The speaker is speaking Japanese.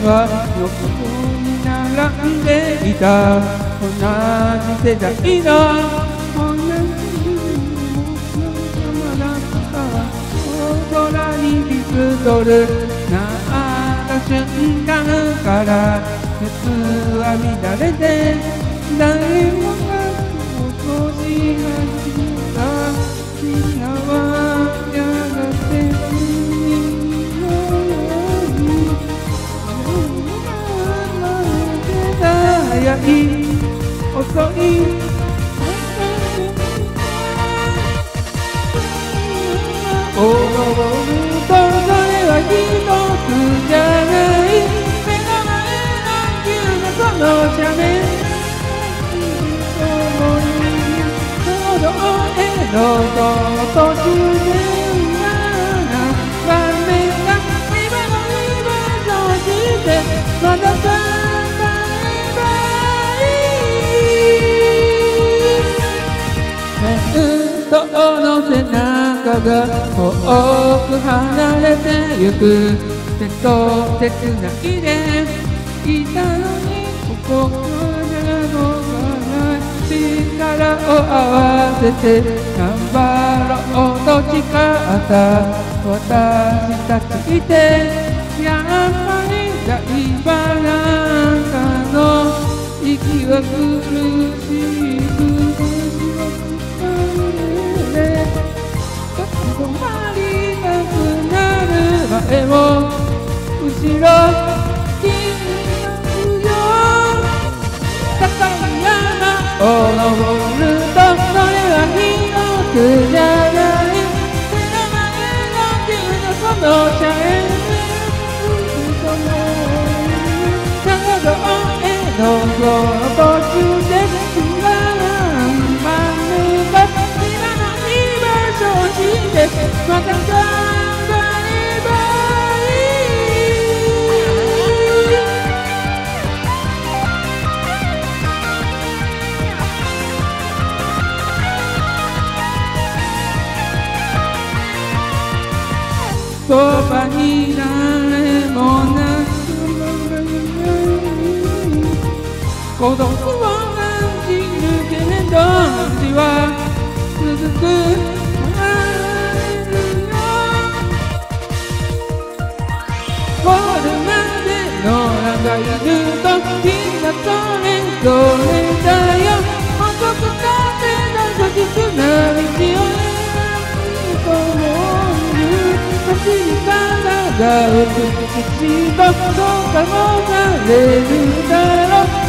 は横に並んでいた。同じ世代の同じまだった空にピストル鳴った瞬間から熱は乱れて誰もが起こし始めた。みんなはやがて海のように早い遅い踊るとそれは一つじゃない。目の前の急なこの斜面道路への途中で画面が今の今そしてまださの背中が遠く離れてゆく。手と手つないでいたのにここから動かない。力を合わせて頑張ろうと誓った私たちいて、やっぱり大バランカの息は苦しい。止まりたくなる前を後ろ気になるよ。高い山を登るとそれは広くじゃない。目の前の急なこの斜面長野への途中で不安までが今の居場所してまた頑張ればいい。そばに誰もなく孤独を感じるけれど道は続く。ゴールまでの長いルートみんなそれぞれだよ。細くなってなくきくな道を選ぶと思う。走り方が美しいとどうかもなれるだろう。